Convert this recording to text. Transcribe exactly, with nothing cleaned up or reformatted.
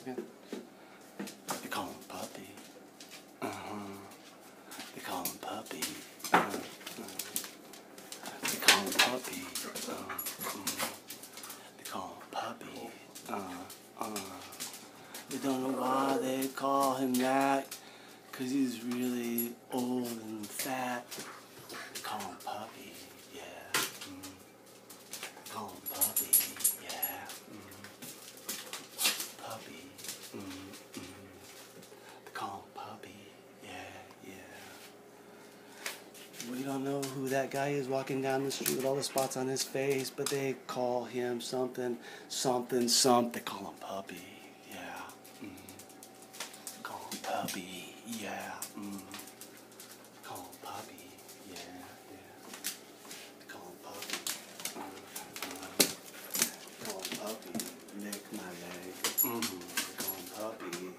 walking. They call him Puppy. Uh-huh. They call him Puppy. Uh, uh. They call him Puppy. Uh, uh. They call him Puppy. Uh, uh. They don't know why they call him that, 'cause he's really old and fat. They call him Puppy. Yeah. Mm. They call him Puppy. Yeah. Mm. Puppy. Mm, mm. They call him Puppy. Yeah, yeah. We don't know who that guy is walking down the street with all the spots on his face, but they call him something, something, something. They call him Puppy. Yeah. Mm. They call him Puppy. Yeah. Mm. They call him Puppy. Yeah, yeah. They call him Puppy. Uh, uh. They call him Puppy. Lick my leg. Mm-hmm. They call him Puppy.